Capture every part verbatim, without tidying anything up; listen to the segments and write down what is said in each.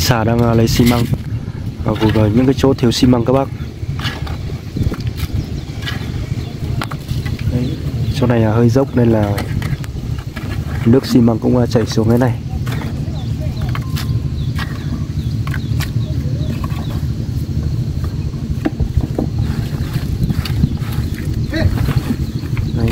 Xã đang lấy xi măng và vùi vào những cái chỗ thiếu xi măng các bác. Đấy, chỗ này là hơi dốc nên là nước xi măng cũng chảy xuống cái này. Đấy.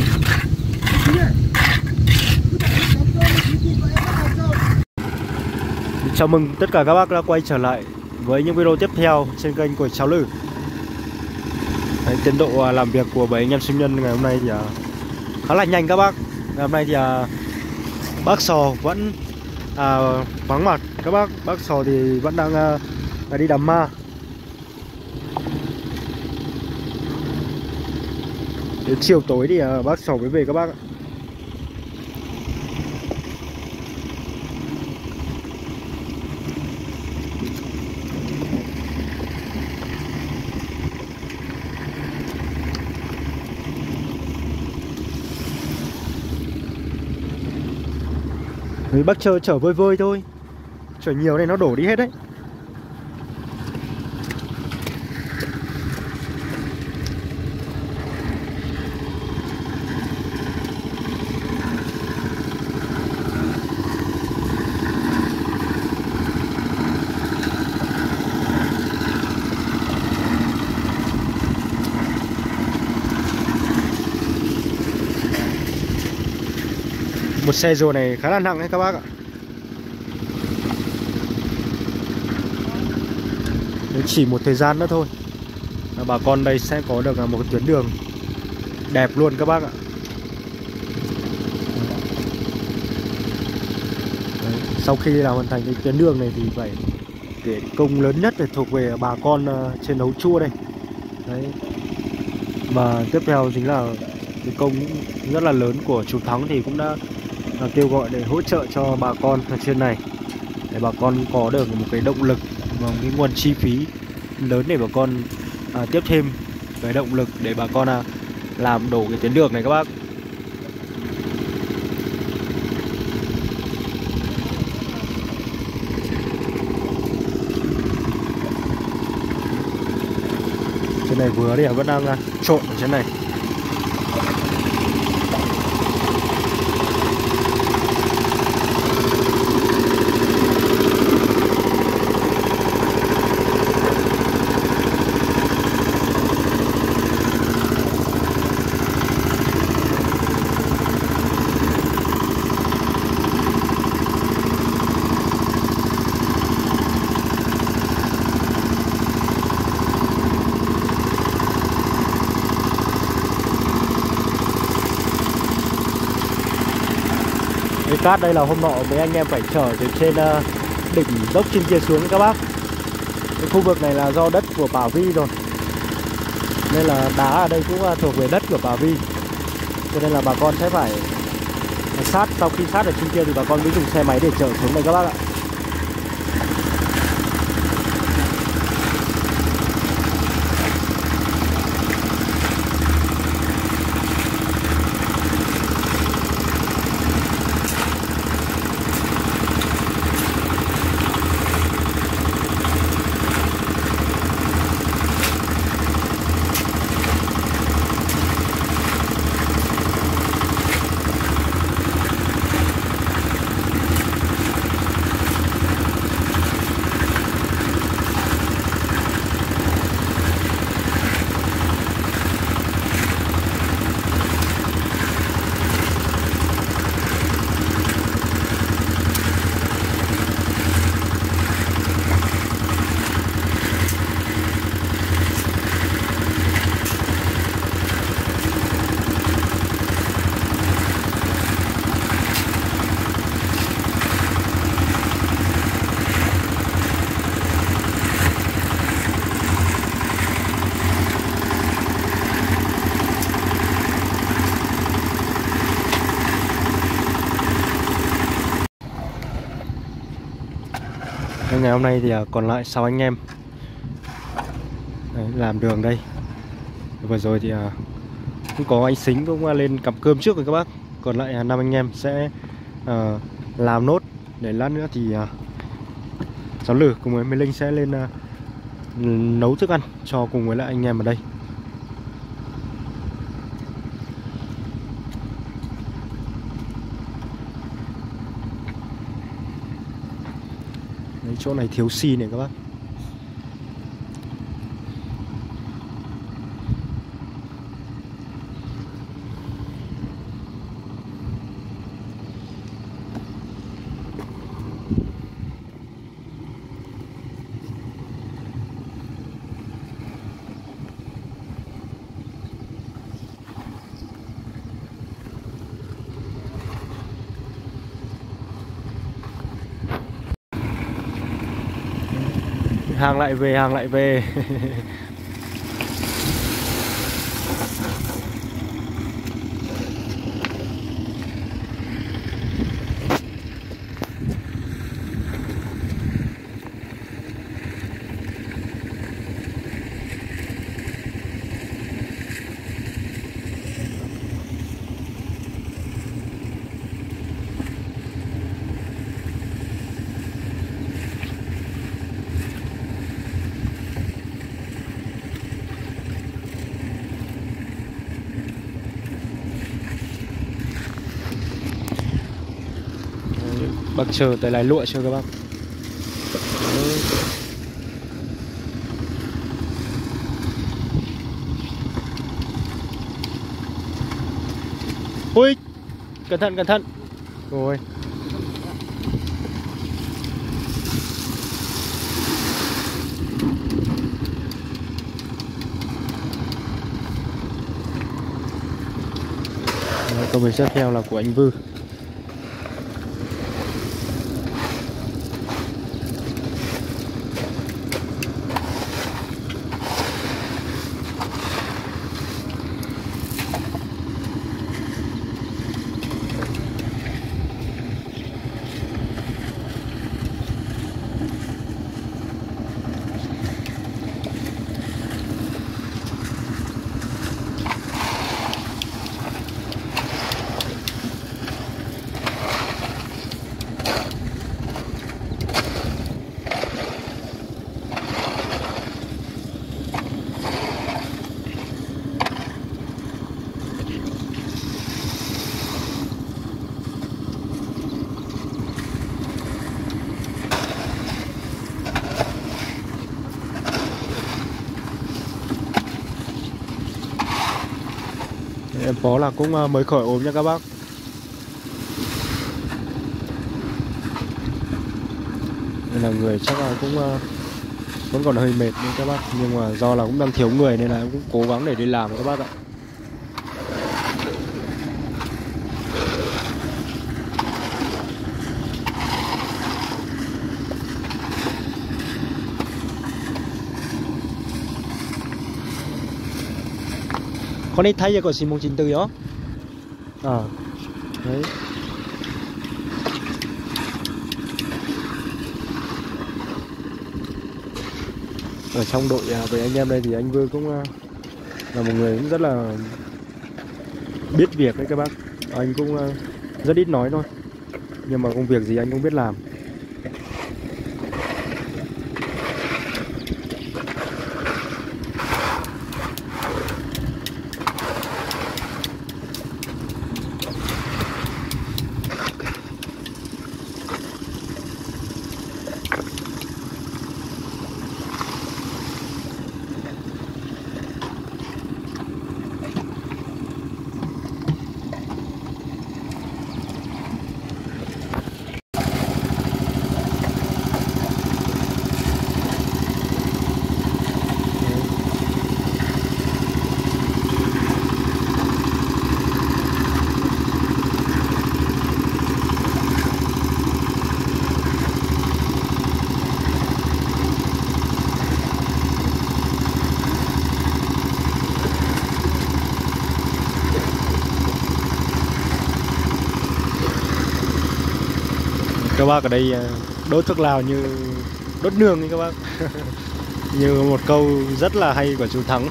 Chào mừng tất cả các bác đã quay trở lại với những video tiếp theo trên kênh của Cháu Lử. Đấy, tiến độ làm việc của bảy anh em sinh nhân ngày hôm nay thì khá là nhanh các bác. Ngày hôm nay thì bác Sò vẫn à, vắng mặt các bác. Bác Sò thì vẫn đang à, đi đám ma. Đến chiều tối thì à, bác Sò mới về các bác ạ. Đấy, bác chờ chở vơi vơi thôi, chở nhiều này nó đổ đi hết đấy. Một xe rùa này khá là nặng đấy các bác ạ. Nếu chỉ một thời gian nữa thôi là bà con đây sẽ có được một cái tuyến đường đẹp luôn các bác ạ. Đấy, sau khi là hoàn thành cái tuyến đường này thì phải để công lớn nhất để thuộc về bà con trên Hấu Chua đây. Đấy. Và tiếp theo chính là cái công rất là lớn của chú Thắng thì cũng đã là kêu gọi để hỗ trợ cho bà con ở trên này, để bà con có được một cái động lực và một cái nguồn chi phí lớn để bà con à, tiếp thêm cái động lực để bà con à, làm đổ cái tuyến đường này các bác. Trên này vừa thì vẫn đang à, trộn ở trên này. Cái cát đây là hôm nọ mấy anh em phải chở từ trên uh, đỉnh dốc trên kia xuống các bác. Cái khu vực này là do đất của Bà Vi rồi, nên là đá ở đây cũng uh, thuộc về đất của Bà Vi, cho nên là bà con sẽ phải sát. Sau khi sát ở trên kia thì bà con mới dùng xe máy để chở xuống đây các bác ạ. Ngày hôm nay thì còn lại sáu anh em đấy, làm đường đây. Vừa rồi thì cũng có anh Sính cũng lên cắm cơm trước rồi các bác. Còn lại năm anh em sẽ uh, làm nốt để lát nữa thì uh, Cháu Lử cùng với Mê Linh sẽ lên uh, nấu thức ăn cho cùng với lại anh em ở đây. Đấy, chỗ này thiếu xi này các bác. Hàng lại về, hàng lại về. Bác chờ tới lái lụa chưa các bác. Ui, cẩn thận cẩn thận. Rồi. Câu mình tiếp theo là của anh Vư. Em Phó là cũng mới khỏi ốm nha các bác. Nên là người chắc là cũng vẫn còn hơi mệt nên các bác. Nhưng mà do là cũng đang thiếu người nên là em cũng cố gắng để đi làm các bác ạ. Con ấy thấy giờ có xì mông chín tư đó. À, đấy. Ở trong đội với anh em đây thì anh Vương cũng là một người cũng rất là biết việc đấy các bác. Anh cũng rất ít nói thôi, nhưng mà công việc gì anh cũng biết làm. Các bác ở đây đốt thuốc lào như đốt nương ấy các bác. Như một câu rất là hay của chú Thắng.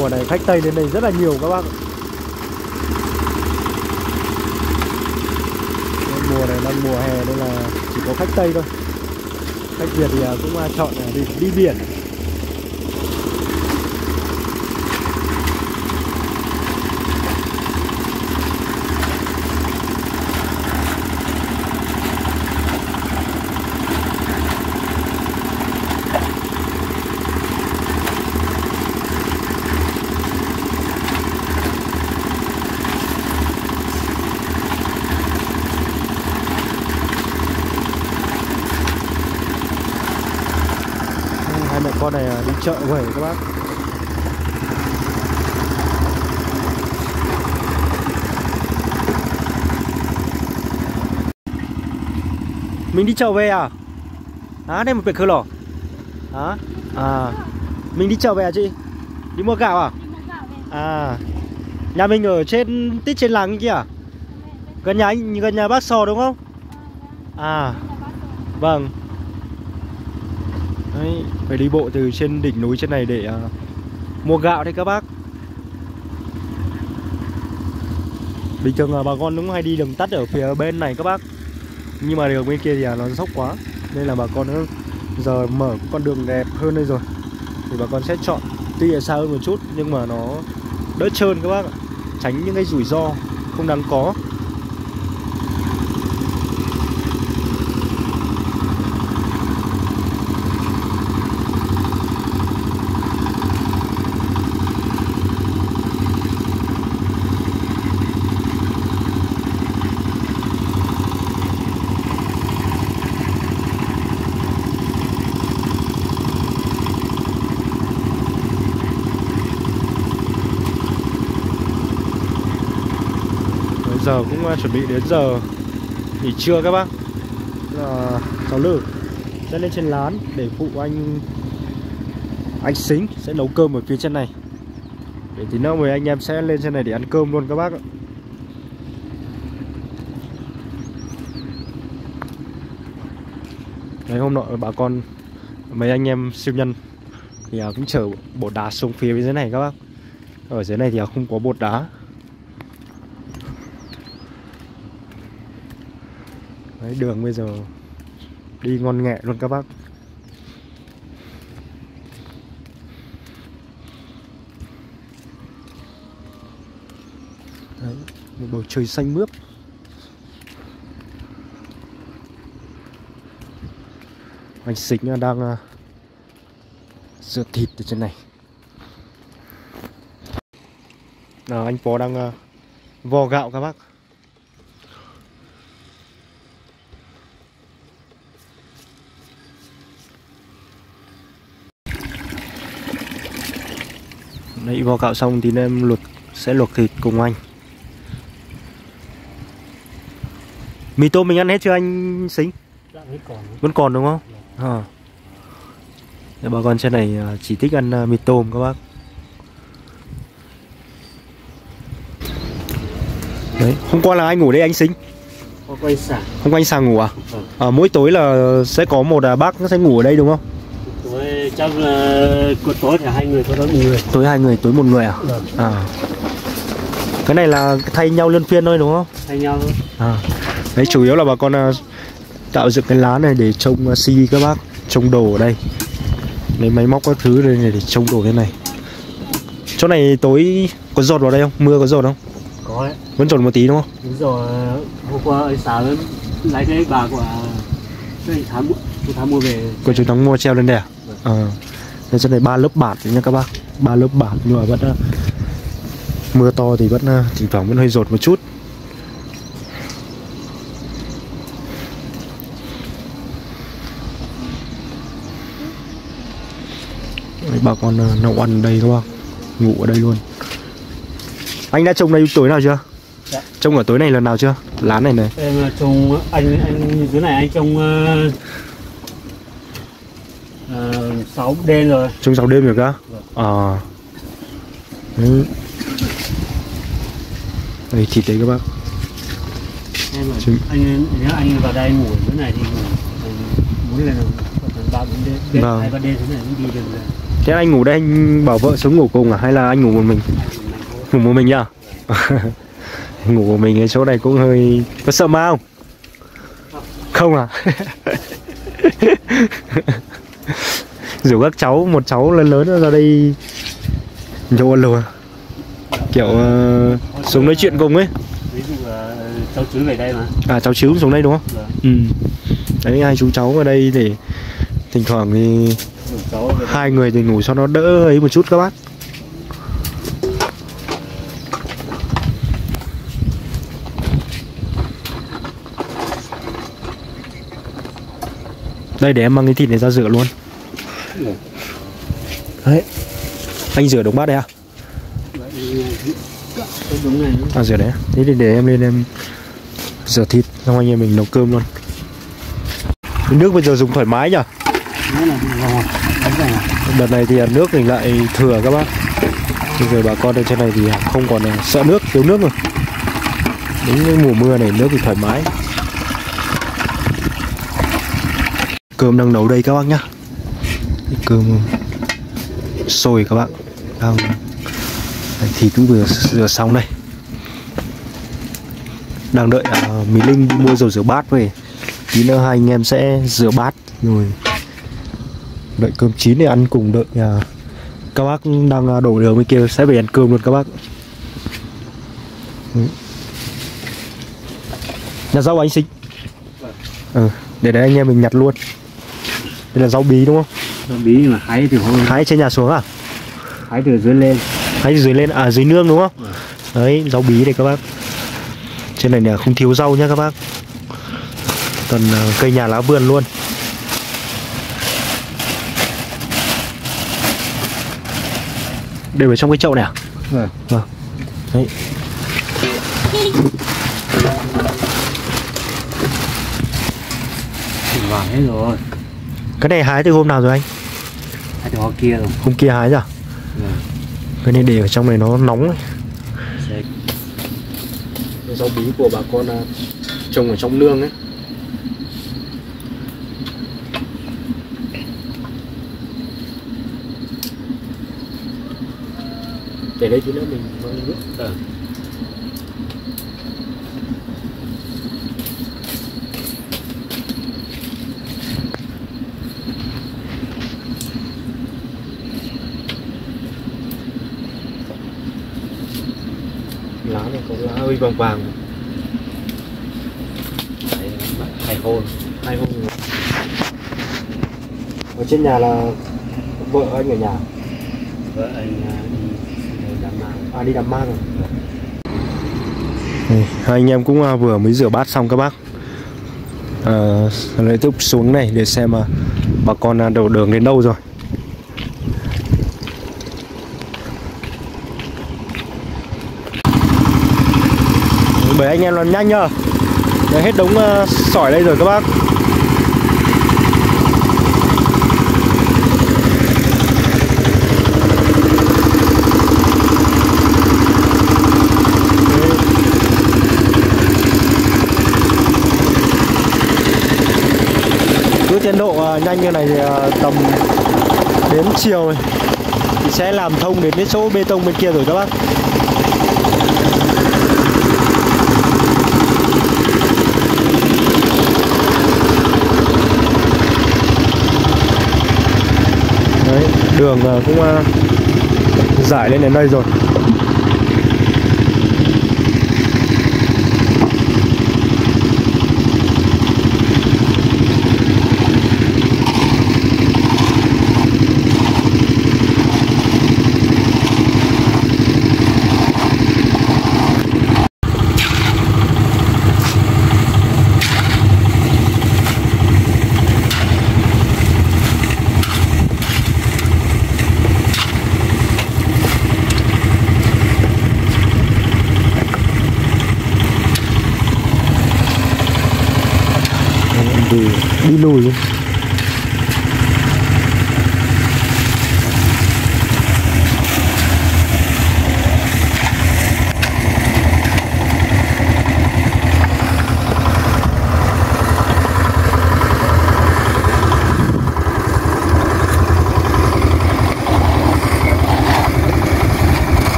mùa này khách Tây đến đây rất là nhiều các bác. Mùa này đang mùa hè nên là chỉ có khách Tây thôi. Khách Việt thì cũng chọn đi, đi biển. Hai mẹ con này đi chợ về các bác. Mình đi chợ về à? À đây một bịch khơi lò. Hả? À mình đi chợ về à chị? Đi mua gạo à? À nhà mình ở trên tít trên làng kia à? Gần nhà anh, gần nhà bác Sò đúng không? À vâng. Đấy, phải đi bộ từ trên đỉnh núi trên này để uh, mua gạo đấy các bác. Bình thường là bà con cũng hay đi đường tắt ở phía bên này các bác. Nhưng mà đường bên kia thì nó dốc quá, nên là bà con nó giờ mở con đường đẹp hơn đây rồi thì bà con sẽ chọn tuy là xa hơn một chút nhưng mà nó đỡ trơn các bác ạ. Tránh những cái rủi ro không đáng có. Giờ cũng chuẩn bị đến giờ nghỉ trưa các bác. Là cháu Lử sẽ lên trên lán để phụ anh anh Xính sẽ nấu cơm ở phía trên này. Để tí nữa mời anh em sẽ lên trên này để ăn cơm luôn các bác ạ. Đấy, hôm nọ bà con mấy anh em siêu nhân thì cũng chở bột đá xuống phía dưới này các bác. Ở dưới này thì không có bột đá. Đấy, đường bây giờ đi ngon nghẹ luôn các bác. Đấy, một bầu trời xanh mướt. Anh Xính đang uh, rửa thịt ở trên này. À, anh Phó đang uh, vo gạo các bác. Đấy, vo gạo xong thì em luộc sẽ luộc thịt cùng anh. Mì tôm mình ăn hết chưa anh Xính? Dạ, vẫn còn. Vẫn còn đúng không? À. Để bà con trên này chỉ thích ăn mì tôm các bác. Đấy, hôm qua là anh ngủ đây anh Xính? Hôm qua anh Sàng. Hôm qua anh Sàng ngủ à? Vâng. À, mỗi tối là sẽ có một bác nó sẽ ngủ ở đây đúng không? Tối chắc là tối thì hai người, tối tối một người. Tối hai người, tối một người à? Vâng. À. Cái này là thay nhau luân phiên thôi đúng không? Thay nhau thôi. À. Đấy, chủ yếu là bà con tạo dựng cái lá này để trông xê đê các bác, trông đồ ở đây. Lấy máy móc các thứ đây để trông đồ thế này. Chỗ này tối có dột vào đây không? Mưa có dột không? Có đấy. Vẫn dột một tí đúng không? Đúng rồi, hôm qua anh Sàng lấy cái bà của cái tháng chú Thắng mua về. Của chú Thắng mua treo lên đây à? Ờ. À. Chỗ này ba lớp bạt nha các bác, ba lớp bạt nhưng mà vẫn uh, mưa to thì vẫn uh, thỉnh thoảng vẫn hơi dột một chút. Đấy, bà con uh, nấu ăn ở đây đúng không? Ngủ ở đây luôn. Anh đã trông đây tối nào chưa? Dạ. Trông ở tối này lần nào chưa? Lán này này. Em trông anh anh dưới này anh trông uh, uh, sáu đêm rồi. Trông sáu đêm rồi cơ? Vâng. À. Đấy. Đây thịt đấy các bác. Em bảo, Chứ... anh nếu anh vào đây ngủ dưới này thì ngủ muốn lên là ba bốn đêm, vâng. hai ba đêm thế này mới đi được rồi. Thế anh ngủ đây anh bảo vợ xuống ngủ cùng à hay là anh ngủ một mình? Ngủ một mình nhá. Ngủ một mình cái chỗ này cũng hơi có sợ ma không? Không à? Rủ các cháu, một cháu lớn lớn ra đây chỗ luôn. Kiểu uh, xuống nói chuyện cùng ấy. Ví dụ là cháu chứ về đây mà. À cháu chứ xuống đây đúng không? Vâng. Ừ. Đấy hai chú cháu ở đây để thỉnh thoảng thì hai người thì ngủ cho nó đỡ ấy một chút các bác. Đây để em mang cái thịt này ra rửa luôn. Đấy. Anh rửa đống bát đây à? À rửa đấy. Thế thì để em lên em rửa thịt xong anh em mình nấu cơm luôn. Nước bây giờ dùng thoải mái nhỉ? Đợt này thì nước thì lại thừa các bác. Bây giờ bà con ở trên này thì không còn sợ nước, thiếu nước rồi. Đến cái mùa mưa này nước thì thoải mái. Cơm đang nấu đây các bác nhá. Cơm sôi các bạn. Đang thịt cũng vừa rửa xong đây. Đang đợi uh, Mỹ Linh đi mua dầu rửa bát về. Tí nữa hai anh em sẽ rửa bát rồi đợi cơm chín để ăn cùng. Đợi uh, các bác đang đổ đường bên kia sẽ về ăn cơm luôn các bác. Ừ. Nhặt rau anh Sinh. Ừ, để đấy anh em mình nhặt luôn. Đây là rau bí đúng không? Rau bí mà hái từ hôm hái trên nhà xuống à? Hái từ dưới lên. Hái từ dưới lên à, dưới nương đúng không? Ừ. Đấy rau bí này các bác. Trên này là không thiếu rau nhá các bác. Toàn uh, cây nhà lá vườn luôn. Để vào trong cái chậu này à? Vâng. Vâng. Đấy. Vào hết rồi. Cái này hái từ hôm nào rồi anh? Hái từ hôm kia rồi. Hôm kia hái rồi. Vâng. Cái này để ở trong này nó nóng ấy. Cái rau bí của bà con uh, trồng ở trong nương ấy. Để đây tí nữa mình mang nước. À. Lá này có lá hơi vàng vàng. Đấy, hai hôn, hai hôn. Ở trên nhà là vợ anh ở nhà. Vợ anh đi đám ma. À đi đám ma rồi. Đây, hai anh em cũng vừa mới rửa bát xong các bác. À, lại tiếp xuống này để xem mà bà con đổ đường đến đâu rồi. Bởi anh em làm nhanh nhá. Đấy, hết đống uh, sỏi đây rồi các bác. Cứ tiến độ uh, nhanh như này thì uh, tầm đến chiều này thì sẽ làm thông đến cái chỗ bê tông bên kia rồi các bác. Đấy, đường uh, cũng uh, giải lên đến đây rồi. Đi, đi lùi luôn.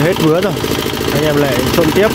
hết vứa rồi, anh em lại trộn tiếp.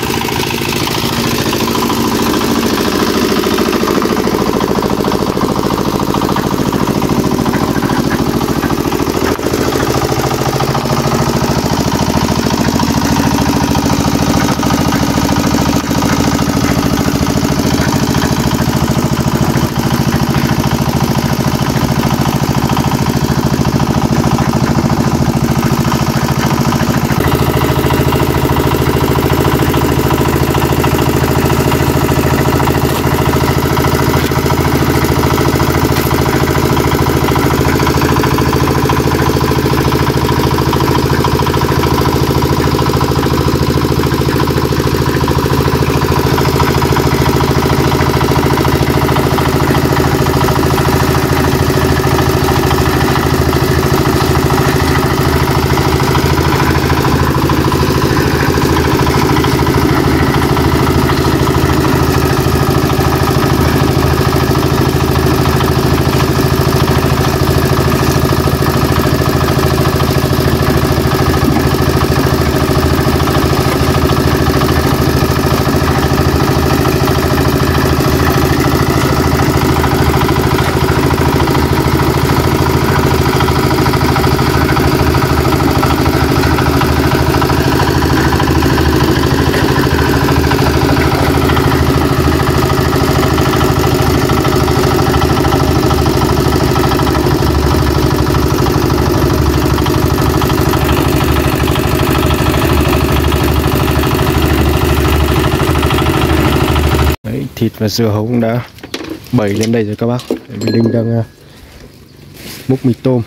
Thịt và dưa hấu cũng đã bày lên đây rồi các bác. Vì Linh đang uh, múc mì tôm.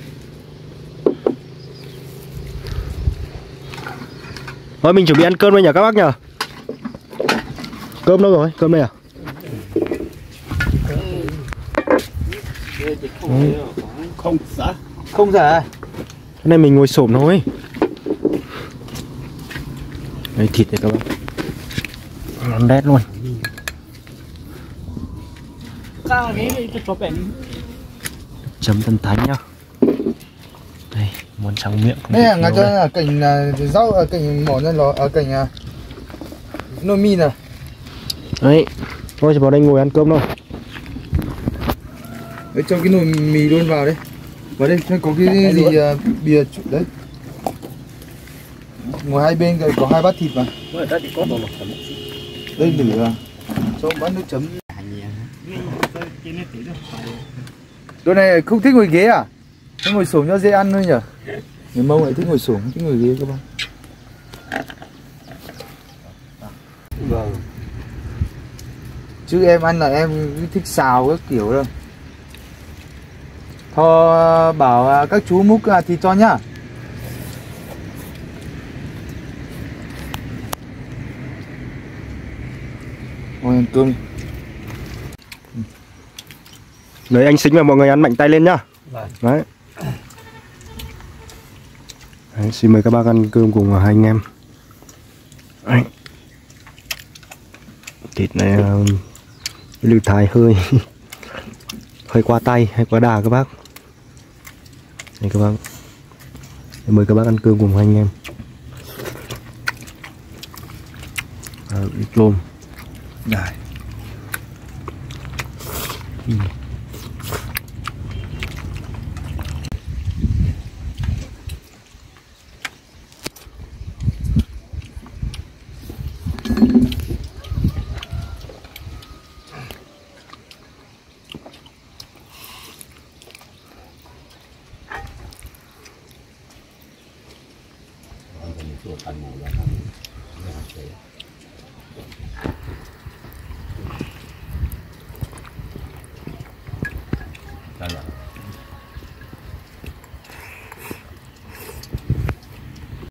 Thôi mình chuẩn bị ăn cơm đây nhỉ các bác nhỉ? Cơm đâu rồi? Cơm đây à? Không xả. Không xả. Cái này mình ngồi xổm thôi. Đây thịt này các bác. Ngon đét luôn. Chấm Tân Thánh nhá. Đây, món trắng miệng. Đây là ngài cho là cảnh rau ở cảnh mỏ nhân lò ở cảnh nồi mì này. Đấy, thôi chỉ vào đây ngồi ăn cơm thôi. Đấy, cho cái nồi mì luôn vào đây. Vào đây có cái gì bìa đấy. Ngồi hai bên có hai bát thịt mà. Đây lửa cho bát nước chấm. Đôi này không thích ngồi ghế à? Nó ngồi xổm cho dễ ăn thôi nhỉ? Người Mông lại thích ngồi xổm, thích ngồi ghế các bạn. Vâng. Chứ em ăn là em thích xào các kiểu đâu. Thôi bảo các chú múc thịt cho nhá. Ngồi ăn cơm. Đấy anh Sính và mọi người ăn mạnh tay lên nhá. Đấy. Đấy, xin mời các bác ăn cơm cùng hai anh em. Đấy. Thịt này uh, lưu thái hơi hơi qua tay hay quá đà các bác. Đây các bác. Để mời các bác ăn cơm cùng hai anh em. À, ít tôm. Này. Ừ. Đây là